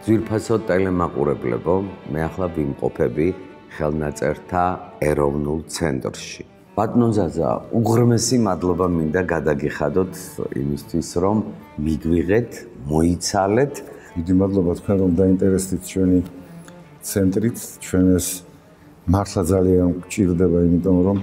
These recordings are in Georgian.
ძვირფასო ტელემაყურებლებო, მე ახლა ვიმყოფები ხელნაწერთა ეროვნულ ცენტრში. ბატონო ზაზა, უღრმესი მადლობა მინდა გადაგიხადოთ იმისთვის, რომ მიგვიღეთ, მოიცალეთ. დიდი მადლობა თქვენ, რომ დაინტერესდით ჩვენი ცენტრით, ჩვენ ეს მართლა ძალიან გვჭირდება, იმიტომ რომ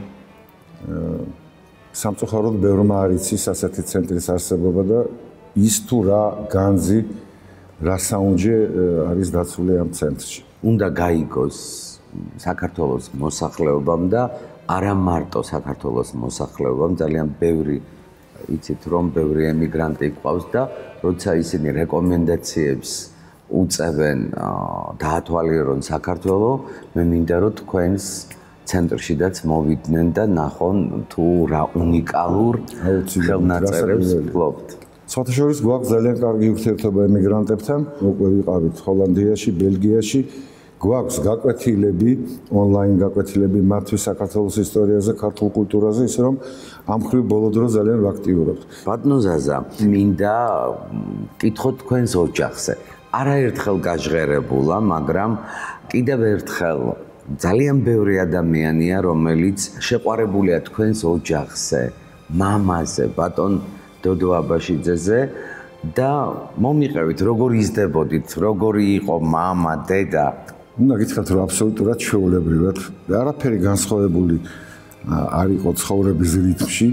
სამწუხაროდ ბევრმა არ იცის ასეთი ცენტრის არსებობა და ის თუ რა განძი, რა საუნჯე არის დაცული ამ ცენტრში. უნდა გაიგოს საქართველოს მოსახლეობამ და არა მარტო საქართველოს მოსახლეობამ, ძალიან ბევრი იცით რომ ბევრი ემიგრანტი ყავს და როცა ისინი რეკომენდაციებს უწევენ დაათვალიერონ საქართველოს, მე მინდა რომ თქვენს ცენტრშიდაც მოვიდნენ და ნახონ თუ რა უნიკალურ ხელნაწერებს ფლობთ. საერთაშორისო გვაქვს ძალიან კარგი ურთიერთობა ემიგრანტებთან, უკვე ვიყავით ჰოლანდიაში, ბელგიაში. გვაქვს გაკვეთილები, ონლაინ გაკვეთილები მათთვის საქართველოს ისტორიაზე, ქართულ კულტურაზე, ისე რომ ამ მხრივ ბოლო დრო ძალიან ვაქტიურობთ. ბატონო ზაზა, მინდა კითხოთ თქვენს ოჯახზე. არაერთხელ გაჟღერებულა, მაგრამ კიდევ ერთხელ ძალიან ბევრი ადამიანია, რომელიც შეყვარებულია თქვენს ოჯახზე, მამაზე, ბატონ დოდო აბაშიძეზე და მომიყევით, როგორ იზრდებოდით, როგორი იყო მამა, დედა. უნდა გითხრათ, რომ აბსოლუტურად ჩვეულებრივად და არაფერი განსხვავებული არ იყო ცხოვრების რიტმში.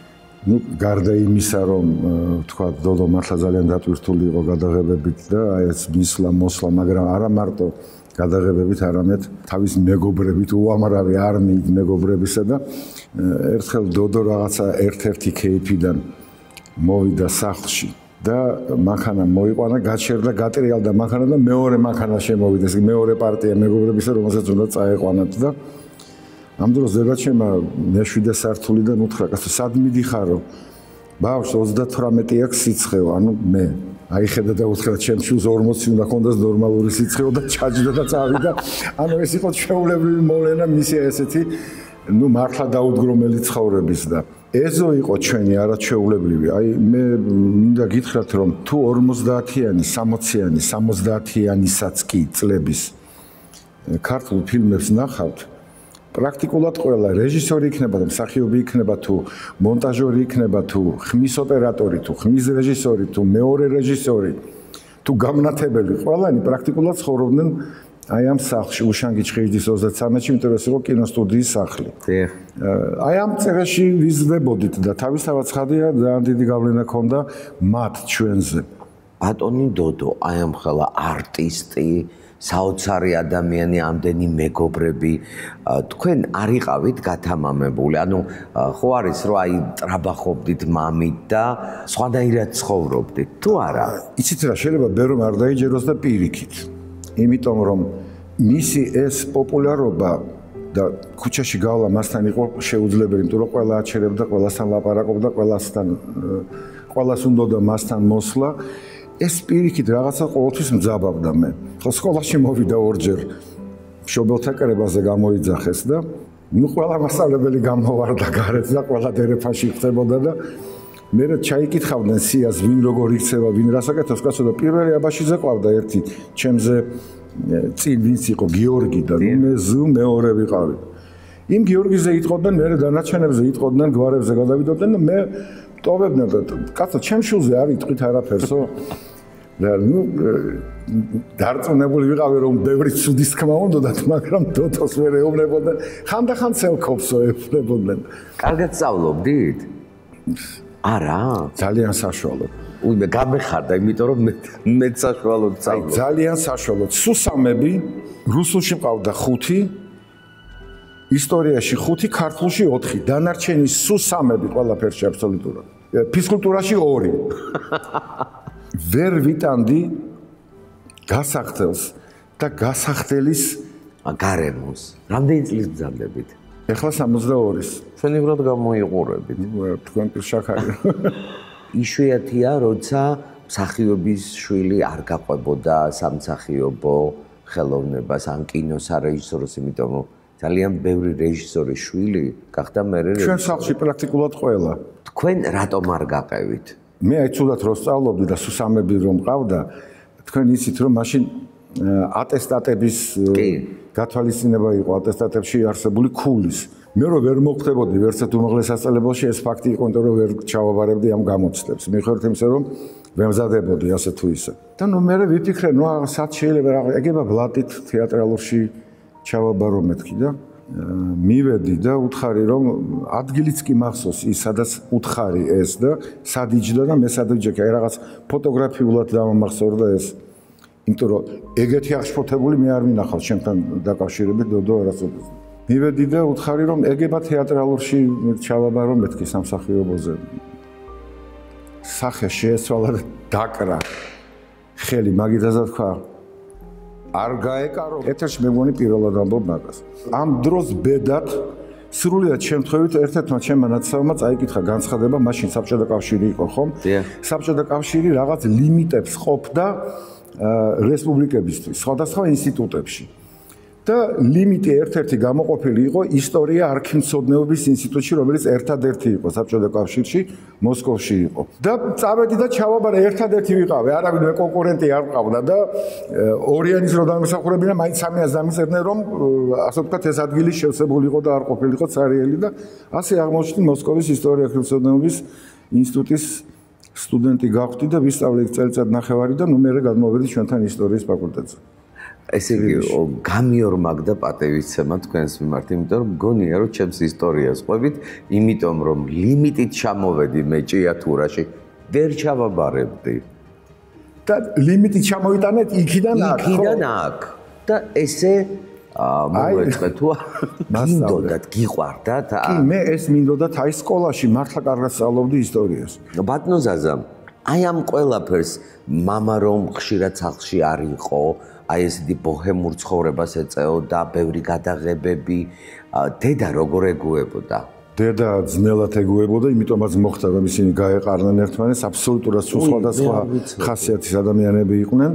გარდა იმისა, რომ თქვა დოდო მართლა ძალიან დატვირთული იყო გადაღებებით და ეს მისვლა, მოსვლა, მაგრამ არა მარტო გადაღებებით, არამედ თავის მეგობრებით, უამრავი არმიით მეგობრებისა და ერთხელ დოდო რაღაცა ერთ-ერთი кейფიდან მოვიდა სახლში და მანქანა მოიყვანა, გაჩერდა, გატრიალდა მანქანა და მეორე მანქანა შემოვიდა, ეს მეორე პარტია მეგობრებისა, რომელსაც უნდა წაეყვანათ და ამ დროს დედაჩემმა მე-7 სართულიდან უთხრა, კაცო, სად მიდიხარო? ბავშვ 38 აქვს სიცხეო, ანუ მე. აიხედა და უთხრა, ჩემ შვილს 40 უნდა ქონდეს ნორმალური სიცხეო და ჩაჯდა და წავიდა. ანუ ეს იყო ჩვეულებრივი მოვლენა მისი ესეთი, მართლა დაუდგრომელი ცხოვრების და ეზო იყო ჩვენი არაჩვეულებრივი. აი მე მინდა გითხრათ, რომ თუ 50-იანი, 60-იანი, 70-იანისაც კი წლების ქართულ ფილმებს ნახავთ, პრაქტიკულად ყველა რეჟისორი იქნება და მსახიობი იქნება თუ მონტაჟორი იქნება თუ ხმის ოპერატორი თუ ხმის რეჟისორი თუ მეორე რეჟისორი თუ გამნათებელი, ყველანი პრაქტიკულად ცხოვრობდნენ აი ამ სახლში, უშანგი ჩხეიძის 33-ში, იმიტომ რომ ეს იყო კინოსტუდიის სახლი. აი ამ წერაში ვიზრდებოდით და თავისთავად ცხადია, ძალიან დიდი გავლენა ჰქონდა მათ ჩვენზე. ბატონი დოდო, აი ამ ხელა არტისტი, საოცარი ადამიანი, ამდენი მეგობრები, თქვენ არ იყავით გათამამებული, ანუ ხო არის რომ აი ტრაბახობდით მამით და სხვადასხვა ცხოვრობდით, თუ არა? იცით რა, შეიძლება ბევრმა არ დაიჯეროს და პირიქით. იმიტომ რომ მისი ეს პოპულარობა და ქუჩაში გავლა მასთან იყო შეუძლებელი, იმიტომ რომ ყველა აჩერებდა, ყველასთან ლაპარაკობდა, ყველას უნდოდა მასთან მოსვლა. ეს პირიქით რაღაცა ყოველთვის მძაბავდა მე. ხო, სკოლაში მოვიდა ორჯერ მშობელთა კრებაზე გამოიძახეს და ყველა მასწავლებელი გამოვარდა გარეთ და ყველა დერეფანში ხდებოდა და მე ჩაიკითხავდნენ სიას, ვინ როგორ იქცევა, ვინ რას აკეთებს, კაცო და პირველი აბაშიძე ყავდა ერთი, ჩემზე წინ ვინც იყო გიორგი და მე მეორე ვიყავი. იმ გიორგიზე იტყოდნენ, მე დანარჩენებზე იტყოდნენ, გვარებზე გადავიდოდნენ და მე ტოვებდნენ და კაცო, ჩემ შულზე არ იტყვით არაფერსო. და დარწმუნებული ვიყავი, რომ ბევრი ცუდის თქმა უნდათ, მაგრამ დოდოს ვერ ეუბნებოდნენ, ხანდახან ცელქობსო ეუბნებოდნენ. კარგად სწავლობდით? არა, ძალიან საშუალო. უიმე გამეხარდა, იმიტომ რომ მე საშუალოდ სწავლობ. ძალიან საშუალო. სუსამები, რუსულში მყავდა 5, ისტორიაში 5, ქართულში 4. დანარჩენი სუსამები ყველაფერში აბსოლუტურად. ფიზკულტურაში 2. ვერ ვიტანდი გასახდელს და გასახდელის გარემოს. რამდენი წლის ბრძანდებით? ეხლა 62-ის. ჩვენივრად გამოიყურებით. თქვენ პირშაქარი. იშვიათია, როცა მსახიობის შვილი არ გაყვებოდა სამსახიობო ხელოვნებას ან კინოსარეჟისოროს, იმიტომ რომ ძალიან ბევრი რეჟისორის შვილი გახდა მერე რეჟისორი. ჩვენ სახლში პრაქტიკულად ყველა. თქვენ რატომ არ გაყევით? მე აი ცუდად რო სწავლობდი და სუსამები რომ მყავდა, თქვენ იცით რომ მაშინ ატესტატების გათვალისწინება იყო ატესტატებში არსებული ქულის. მე რომ ვერ მოხდებოდი ვერცად უმაღლეს სასწავლებელში ეს ფაქტი იყო, იმიტომ რომ ვერ ჩავაბარებდი ამ გამოცდებს. მიუხედავად იმისა, რომ ვემზადებოდი ასე თუ ისე. და ნუ მე ვიფიქრე, ნუ სად შეიძლება ეგება ბლატით თეატრალურში ჩავაბარო მეთქი და მივედი და უთხარი რომ ადგილიც კი მახსოვს ის სადაც უთხარი ეს და სად იჯდა და მე სად ვიჯექი, აი რაღაც ფოტოგრაფიულად დამამახსოვრდა ეს. იმიტომ რომ ეგეთი აღშფოთებული მე არ მინახავს ჩემთან დაკავშირებით დოდო არასოდეს. მივედი და უთხარი რომ ეგება თეატრალურში ჩავაბარო მეთქი სამსახიობოზე. სახე შეესვალა და დაკრა. ხელი მაგითაც თქვა არ გაეკარო. ეთერში მე მგონი პირველად ამბობ მაგას. ამ დროს ბედად სრულიად შემთხვევით ერთ-ერთმა ჩემმა ნაცავმა წაიკითხა განცხადება, მაშინ საბჭოთა კავშირი იყო ხომ? საბჭოთა კავშირი რაღაც ლიმიტებს ყოფდა რესპუბლიკებისთვის, სხვადასხვა ინსტიტუტებში. და ლიმიტი ერთ-ერთი გამოყოფილი იყო ისტორია არქივმცოდნეობის ინსტიტუტში, რომელიც ერთადერთი იყო საბჭოთა კავშირში, მოსკოვში იყო. და წავედი და ჩავაბარე, ერთადერთი ვიყავი, არავინ მე კონკურენტი არ მყავდა და ორიანის რო დამსახურებინა, მაინც 300-ს დამიწერდნენ, რომ ასე ვთქვათ, ეს ადგილი შევსებული იყო და არ ყოფილიყო цаრიელი და ასე აღმოჩნდი მოსკოვის ისტორია არქივმცოდნეობის ინსტიტუტის სტუდენტი გავხდი და ვისწავლე წელიწად ნახევარი და ნუ მე გადმოვედი ჩვენთან ისტორიის ფაკულტეტზე. ესე იგი გამიორმაგდა პატივისცემა თქვენს მიმართ, იმიტომ რომ მგონია რომ ჩემს ისტორიას ყვებით, იმიტომ რომ ლიმიტით ჩამოვედი მე ჭიათურაში, ვერ ჩავაბარებდი. და ლიმიტით ჩამოვიტანეთ იქიდან აქ. იქიდან აქ. და ესე მოეწყე თუ მინდოდათ გიყვარდათ? კი, მე ეს მინდოდათ აი სკოლაში მართლა კარგად სწავლობდი ისტორიას. ბატონო ზაზა, აი ამ ყველაფერს მამა რომ ხშირად სახლში არ იყო, აი ესეთი ბოჰემურ ცხოვრებას ეწეოდა, ბევრი გადაღებები, დედა როგორ ეგუებოდა? დედა ძნელად ეგუებოდა, იმიტომაც მოხდა რომ ისინი გაეყარნენ ერთმანეთს, აბსოლუტურად სხვადასხვა ხასიათის ადამიანები იყვნენ.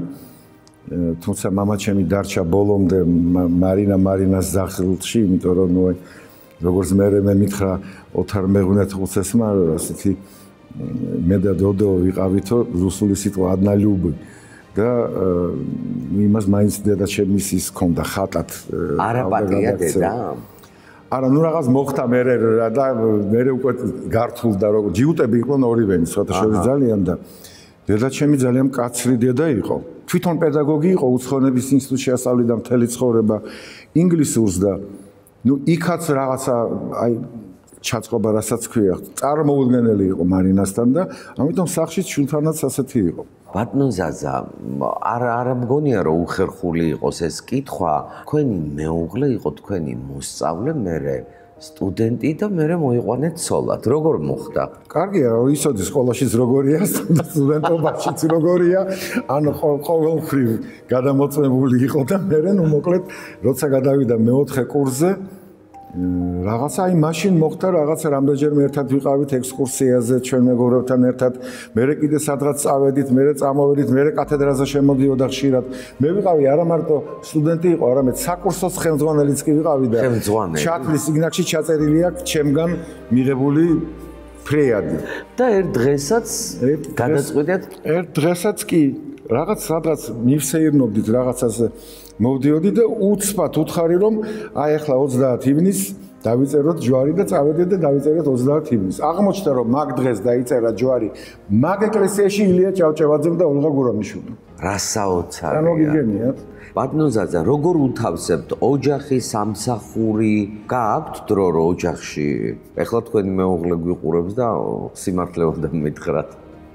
თუმცა მამა ჩემი დარჩა ბოლომდე მარინას სახლში, იმიტომ რომ ნუ როგორც მე მითხრა ოთარ მეღვინეთხუცესმა, ასეთი მე და დოდო ვიყავითო რუსული სიტყვა ადნალიუბი და იმას მაინც დედა ჩემის ის ჰქონდა ხატად. არაპატია დედა? არა, ნუ რაღაც მოხდა მე და მე უკვე გართულდა რომ ჯიუტები იყვნენ ორივენი, სხვადასხვა ძალიან და დედა ჩემი ძალიან მკაცრი დედა იყო. თვითონ პედაგოგი იყო, უცხოენების ინსტიტუტში ასწავლიდა მთელი ცხოვრება ინგლისურს და ნუ იქაც რაღაცა აი ჩაწყობა რასაც ქვია, წარმოუდგენელი იყო მარინასთან და ამიტომ სახლში შულთანაც ასეთი იყო. ბატონო ზაზა, არ მგონია რომ უხერხული იყოს ეს კითხვა, თქვენი მეუღლე იყო თქვენი მოსწავლე, მერე სტუდენტი და მერე მოიყვანეთ ცოლად. როგორ მოხდა? კარგია, ისოდი სკოლაშიც როგორია, სტუდენტობაშიც როგორია, ანუ ყოველმხრივ გადამოწმებული იყო და მერე ნუ მოკლედ როცა გადავიდა მეოთხე კურსზე რაღაცა აი მაშინ მოხდა რაღაცა რამდენჯერმე ერთად ვიყავით ექსკურსიაზე ჩვენ მეგობრებთან ერთად, მერე კიდე სადღაც წავედით, მერე წამოვედით, მერე კათედრაზე შემოდიოდა ხშირად. მე ვიყავი არა მარტო სტუდენტი იყო, არამედ საკურსოს ხელმძღვანელიც კი ვიყავი და ჩათვლის სიგნალში ჩაწერილი აქვს ჩემგან მიღებული ფრეადი. და ერთ დღესაც გადაწყვიტეთ? ერთ დღესაც კი რაღაც სადღაც მივსეირნობდით რაღაცაზე მოვდიოდი და უცბად უთხარი რომ აი ახლა 30 ივნის დავიწეროთ ჯვარი და წავედით და დავიწეროთ 30 ივნის. აღმოჩნდა რომ მაგ დღეს დაიწერა ჯვარი მაგ ეკლესიაში ილია ჭავჭავაძემ და ოლღა გურამიშვილმა. რა საოცარია. რა მოგიგენიათ? ბატონო ზაზა, როგორ უთავსებთ ოჯახი, სამსახური? გააქვთ დრო რო ოჯახში? ეხლა თქვენი მეუღლე გვიყურებს და სიმართლე უნდა მითხრათ.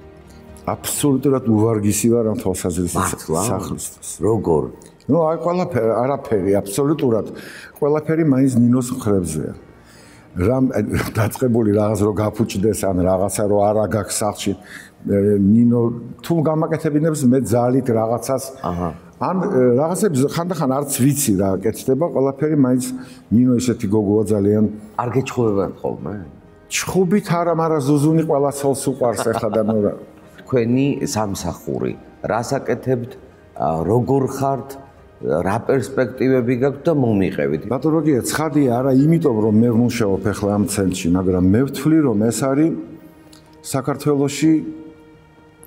აბსოლუტურად უვარგისი ვარ ამ თვალსაზრისით სახლისთვის. როგორ? ნუ აი ყველაფერი, არაფერი, აბსოლუტურად ყველაფერი მაინც ნინოს მხრებზეა. რამ დაწყებული რაღაც რო გაფუჭდეს ან რაღაცა რო არა გაქვს სახლში, ნინო თუ გამაკეთებინებს მე ძალით რაღაცას. ან რაღაცებს ხანდახან არც ვიცი რა კეთდება, ყველაფერი მაინც ნინო ისეთი გოგოა ძალიან. არ გეჩხუბებიან ხოლმე? ჩხუბით არა, მაგრამ ზუზუნი ყველა ცოლს უყვარს ახლა და ნუ თქვენი სამსახური, რას აკეთებთ, როგორ ხართ, რა პერსპექტივები გაქვთ და მომიყევით? ბატონო, ცხადია არა იმიტომ რომ მე ვმუშაობ ახლა ამ ცენტრში, მაგრამ მე ვთვლი რომ ეს არის საქართველოში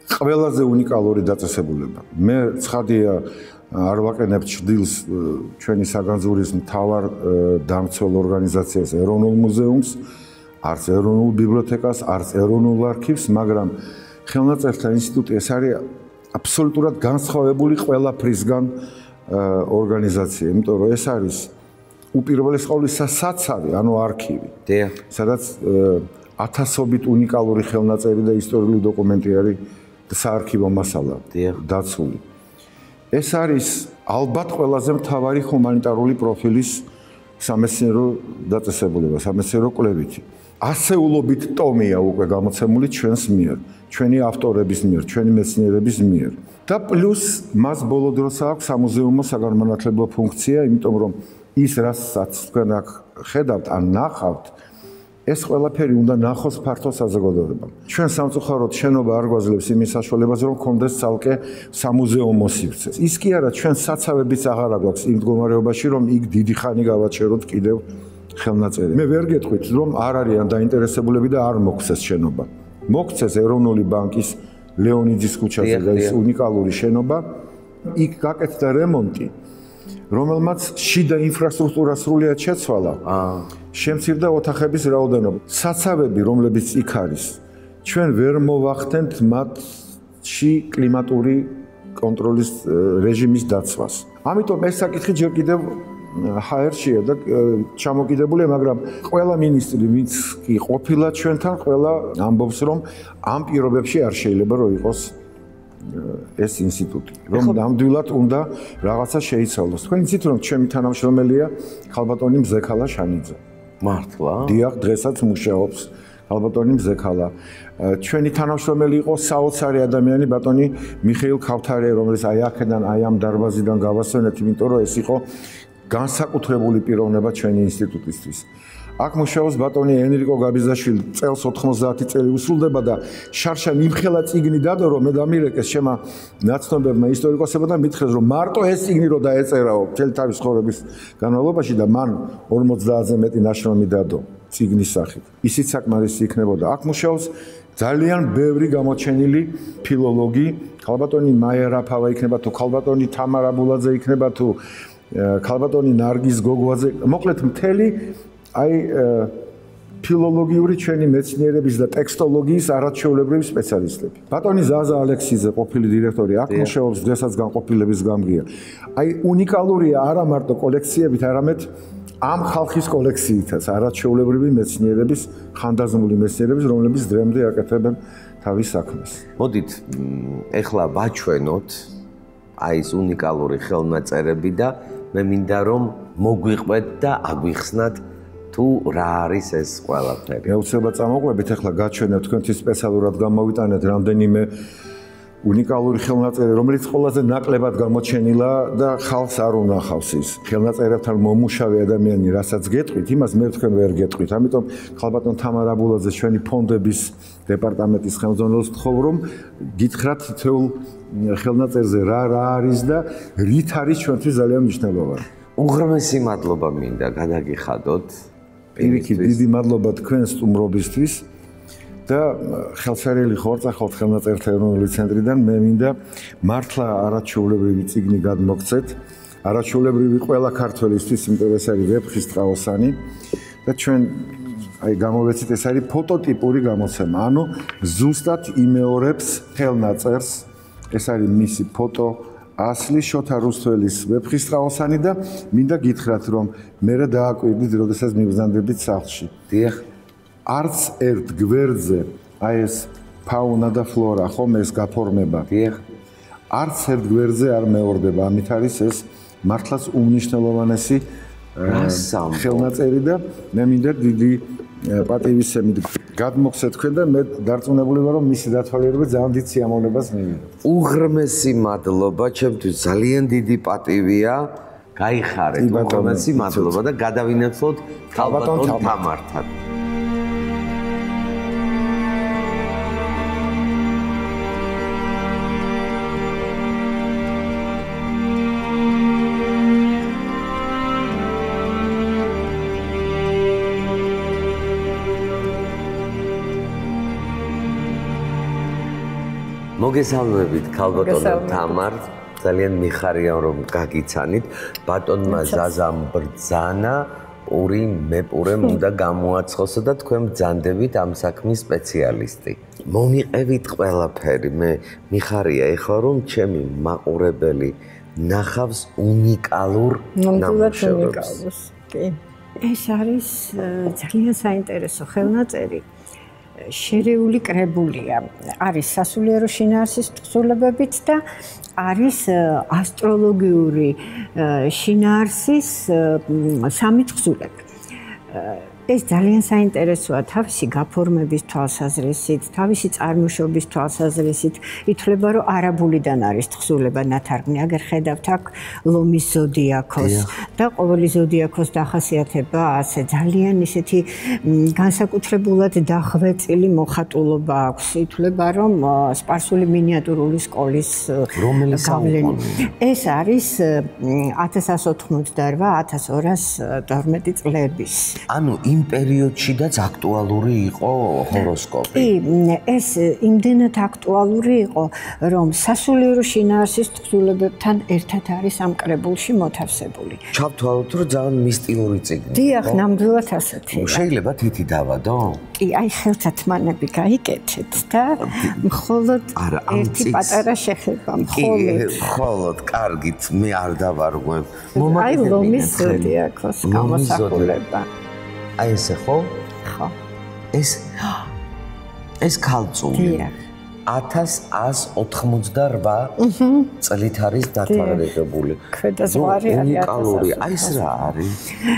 ყველაზე უნიკალური დაწესებულება. მე ცხადია არ ვაყენებ ჭდილს ჩვენი საგანძურის მთავარ დამცველ ორგანიზაციას ეროვნულ მუზეუმს, არც ეროვნულ ბიბლიოთეკას, არც ეროვნულ არქივს, მაგრამ ხელნაწერთა ინსტიტუტი ეს არის აბსოლუტურად განსხვავებული ყველაფრისგან ორგანიზაცია, იმიტომ რომ ეს არის უპირველეს ყოვლისა საცავი, ანუ არქივი. სადაც ათასობით უნიკალური ხელნაწერი და ისტორიული დოკუმენტი არის საარქივო მასალა დაცული. ეს არის ალბათ ყველაზე მთავარი ჰუმანიტარული პროფილის სამეცნიერო დაწესებულება, სამეცნიერო კვლევითი. ასეულობით ტომია უკვე გამოცემული ჩვენს მიერ, ჩვენი ავტორების მიერ, ჩვენი მეცნიერების მიერ. და პლუს მას ბოლო დროს აქვს სამუზეუმო საგანმანათლებლო ფუნქცია, იმიტომ რომ ის რასაც თქვენ აქ ხედავთ, ან ნახავთ, ეს ყველაფერი უნდა ნახოს ფართო საზოგადოებამ. ჩვენ სამწუხაროდ შენობა არ გვაძლევს იმის საშუალებას, რომ კონდეს ცალკე სამუზეუმო სივრცე. ის კი არა, ჩვენ საცავებიც აღარ აქვს იმ მდგომარეობაში, რომ იქ დიდი ხანი გავაჩეროთ კიდევ ხელნაწერი. მე ვერ გეტყვით, რომ არ არიან დაინტერესებულები და არ მოგვცეს შენობა. მოგვცეს ეროვნული ბანკის ლეონიძის ქუჩაზე და ის უნიკალური შენობა. იქ გაკეთდა რემონტი, რომელმაც შიდა ინფრასტრუქტურა სრულიად შეცვალა. შემცირდა ოთახების რაოდენობა. საცავები, რომლებიც იქ არის, ჩვენ ვერ მოვახდენთ მათში კლიმატური კონტროლის რეჟიმის დაცვას. ამიტომ ეს საკითხი ჯერ კიდევ ჰაერშია და ჩამოკიდებულია, მაგრამ ყველა მინისტრი, ვინც კი ყოფილა ჩვენთან, ყველა ამბობს, რომ ამ პირობებში არ შეიძლება რომ იყოს ეს ინსტიტუტი, რომ ნამდვილად უნდა რაღაცა შეიცვალოს. თქვენ იცით, რომ ჩემი თანამშრომელია ქალბატონი მზექალა შანიძე. მართლა? დიახ, დღესაც მუშაობს ქალბატონი მზექალა. ჩვენი თანამშრომელი იყო საოცარი ადამიანი ბატონი მიხეილ ქავთარია, რომელიც აი აქედან, აი ამ დარბაზიდან გავასვენეთ, იმიტომ რომ ეს იყო განსაკუთრებული პიროვნება ჩვენი ინსტიტუტისთვის. აქ მუშაობს ბატონი ენრიკო გაბიზაშვილი, წელს 90 წელი უსრულდება და შარშან იმხელა წიგნი დადო, რომ მე დამირეკეს შემა ნაცნობებმა ისტორიკოსებმა და მითხრეს, რომ მარტო ეს წიგნი რო დაეწერაო მთელი თავის ცხოვრების განმავლობაში და მან 50-ზე მეტი ნაშრომი დადო წიგნის სახით. ისიც საკმარისი იქნებოდა. აქ მუშაობს ძალიან ბევრი გამოჩენილი ფილოლოგი, ქალბატონი მაია რაფავა იქნება თუ ქალბატონი თამარა ბულაძე იქნება თუ ქალბატონი ნარგიზ გოგოაძე, მოკლედ მთელი აი ფილოლოგიური ჩვენი მეცნიერების და ტექსტოლოგიის არაჩვეულებრივი სპეციალისტები. ბატონი ზაზა ალექსიძე, ყოფილი დირექტორი, აქ მუშაობს, დღესაც განყოფილების გამგეა. აი უნიკალურია არა მარტო კოლექციებით, არამედ ამ ხალხის კოლექციითაც არაჩვეულებრივი მეცნიერების, ხანდაზმული მეცნიერების, რომლებიც დღემდე აკეთებენ თავის საქმეს. მოდით, ეხლა ვაჩვენოთ აი ეს უნიკალური ხელნაწერები და მე მინდა რომ მოგვიყვეთ და აგვიხსნათ თუ რა არის ეს ყველაფერი. მეუცებად წამოყვებით, ახლა გაჩვენებ თქვენთვის სპეციალურად გამოვიტანეთ რამდენიმე უნიკალური ხელნაწერი, რომელიც ყველაზე ნაკლებად გამოჩენილა და ხალხს არ უნახავს ის. ხელნაწერებთან მომუშავე ადამიანი, რასაც გეტყვით, იმას მე თქვენ ვერ გეტყვით. ამიტომ ქალბატონ თამარა ბულაძე ჩვენი ფონდების დეპარტამენტის ხელმძღვანელს ვთხოვ, რომ გითხრათ თითოეულ ხელნაწერზე რა არის და რით არის ჩვენთვის ძალიან მნიშვნელოვანი. უღრმესი მადლობა მინდა გადაგიხადოთ. პირიქით დიდი მადლობა თქვენ სტუმრობისთვის და ხელსარელი ხორცახალთ ხელნაწერთა ეროვნული ცენტრიდან მე მინდა მართლა არაჩვეულებრივი წიგნი გადმოგცეთ. არაჩვეულებრივი ყველა ქართველისთვის, იმიტომ ეს არის ვეფხის ტყაოსანი და ჩვენ აი გამოვეცით, ეს არის ფოტოტიპური გამოცემა. ანუ ზუსტად იმეორებს ხელნაწერს. ეს არის მისი ფოტო ასლი შოთა რუსთველის ვეფხის ტყაოსანი და მინდა გითხრათ, რომ მე რა დააკვირდით, როდესაც მივზანდებით სახლში. დიახ. არც ერთ გვერდზე აი ეს ფაუნა და ფლორა, ხომ ეს გაფორმება. დიახ. არც ერთ გვერდზე არ მეორდება, ამით არის ეს მართლაც უმნიშვნელოვანესი ხელნაწერი და მე მინდა დიდი პატივისცემით გადმოგცეთ თქვენ და მე დარწმუნებული ვარ, რომ მისი დათვალიერება ძალიან დიდ სიამოვნებას მივიღებთ. უღრმესი მადლობა, ჩემთვის ძალიან დიდი პატივია. გაიხარეთ, უღრმესი მადლობა და გადავინაცვლოთ ქალბატონ თამართან. მოგესალმებით ქალბატონო თამარ, ძალიან მიხარია რომ გაგიცანით. ბატონმა ზაზამ ბრძანა პური მეპურემ უნდა გამოაცხოსო და თქვენ ბრძანდებით ამ საქმის სპეციალისტი. მომიყევით ყველაფერი, მე მიხარია ეხლა რომ ჩემი მაყურებელი ნახავს უნიკალურ ნამუშევრებს. ეს არის ძალიან საინტერესო ხელნაწერი. შერეული კრებულია. არის სასულიერო შინაარსის თხზულებებით და არის ასტროლოგიური შინაარსის სამი თხზულება. ეს ძალიან საინტერესოა თავისი გაფორმების თვალსაზრისით, თავისი წარმოშობის თვალსაზრისით. ითვლება, რომ არაბულიდან არის თხზულება ნათარგმნი. აგერ ხედავთ აქ ლომის ზოდიაქოს და ყოველი ზოდიაქოს დახასიათება ასე ძალიან ისეთი განსაკუთრებულად დახვეწილი მოხატულობა აქვს. ითვლება, რომ სპარსული მინიატურული სკოლის გავლენა. ეს არის 1188-1212 წლების. ანუ იმ პერიოდშიდაც აქტუალური იყო ჰოროსკოპი. ეს იმდენად აქტუალური იყო, რომ სასულიერო შინაარსის თხზულებებთან ერთად არის ამ კრებულში მოთავსებული. ჩავთვალოთ, რომ ძალიან მისტიური წიგნი. დიახ, ნამდვილად ასეთი. შეიძლება თითი დავადო? კი, აი ხელთათმანები გაიკეთეთ და მხოლოდ ერთი პატარა შეხება, მხოლოდ კარგით, მე არ დავარღვევ. აი ლომის ზოდიაქოს გამოსახულება. აი ესე ხო? ხო. ეს ქალწული 1188 წლით არის დათარიღებული. ქვედა ზღვარი არის უნიკალური. აი ეს რა არის?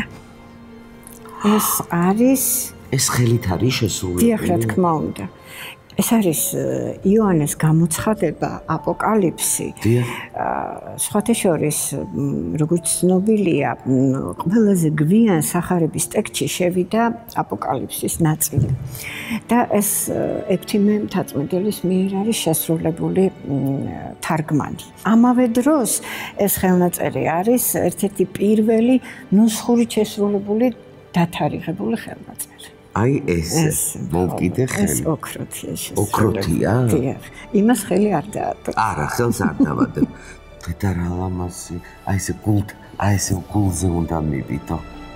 ეს არის ეს ხელით არის შესრულებული. დიახ, რა თქმა უნდა. ეს არის იოანეს გამოცხადება, აპოკალიფსი. სხვათა შორის, როგორც ცნობილია, ყველაზე გვიან სახარების ტექსტში შევიდა აპოკალიფსის ნაწილი. და ეს ექვთიმე მთაწმიდელის მიერ არის შესრულებული თარგმანი. ამავე დროს ეს ხელნაწერი არის ერთ-ერთი პირველი ნუსხურით შესრულებული დათარიღებული ხელნაწერი. აი ეს მოვკიდე ხელი. ეს ოქროთია შესრულებული. ოქროთია? დიახ. იმას ხელი არ დაადო. არა, ხელს არ დავადებ. და რა ლამაზი. აი ესე გულზე უნდა მივიდო.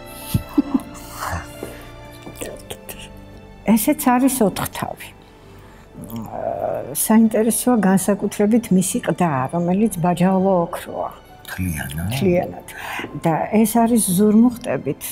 ესეც არის ოთხთავი. საინტერესოა განსაკუთრებით მისი ყდა, რომელიც ბაჯაულო ოქროა. თლიანად. და ეს არის ზურმუხტებით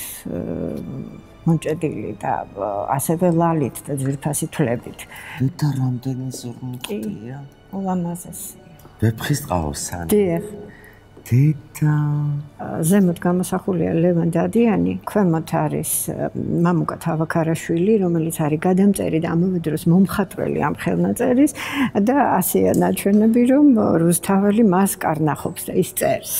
მონჭედილი და ასევე ლალით და ძვირფასი თვლებით. და რამდენი ზურმუხტია? ულამაზესი. ვეფხის ყავოსანი. დიახ. დედა. ზემოთ გამოსახულია ლევან დადიანი, ქვემოთ არის მამუკა თავაქარაშვილი, რომელიც არის გადამწერი და ამავე დროს მომხატვრელი ამ ხელნაწერის და ასეა ნაჩვენები, რომ რუსთაველი მას კარნახობს და ის წერს.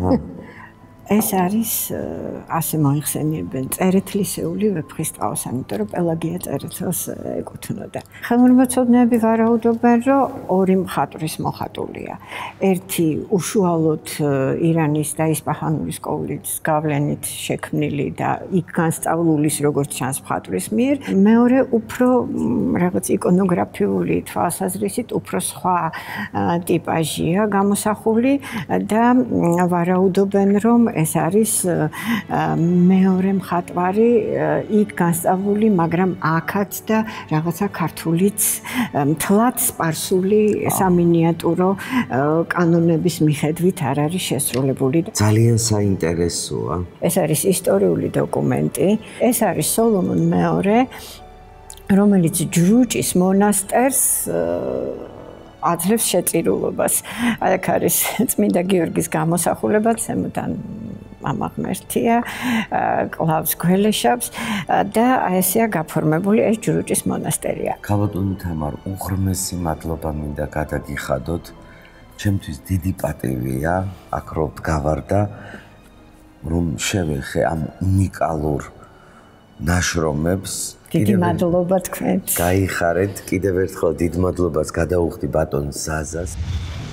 ეს არის ასე მოიხსენიებენ წერეთლისეული ვეფხის ტყავსანი, იმიტომ რომ პელაგია წერეთელს ეკუთვნოდა. ხელოვნებაცოდნეები ვარაუდობენ, რომ ორი მხატვრის მოხატულია. ერთი უშუალოდ ირანის და ისპაჰანური სკოლის გავლენით შექმნილი და იქ განსწავლულის როგორც ჩანს მხატვრის მიერ, მეორე უფრო რაღაც იკონოგრაფიული თვალსაზრისით უფრო სხვა ტიპაჟია გამოსახული და ვარაუდობენ, რომ ეს არის მეორე მხატვარი იქ განსწავლული, მაგრამ აქაც და რაღაცა ქართულიც მთლად სპარსული სამინიატურო კანონების მიხედვით არ არის შესრულებული. ძალიან საინტერესოა. ეს არის ისტორიული დოკუმენტი. ეს არის სოლომონ მეორე, რომელიც ჯრუჭის მონასტერს აძლევს შეწირულობას. აქ არის წმინდა გიორგის გამოსახულება, ზემოდან მამა ღმერთია, კლავს გველეშაპს და ესეა გაფორმებული ეს ჯრუჭის მონასტერია. ქალბატონო თამარ, უღრმესი მადლობა მინდა გადაგიხადოთ. ჩემთვის დიდი პატივია, აქ რო გავარდა, რომ შევეხე ამ უნიკალურ ნაშრომებს. დიდი მადლობა თქვენს. გაიხარეთ, კიდევ ერთხელ დიდ მადლობას გადაუხდი ბატონ ზაზას.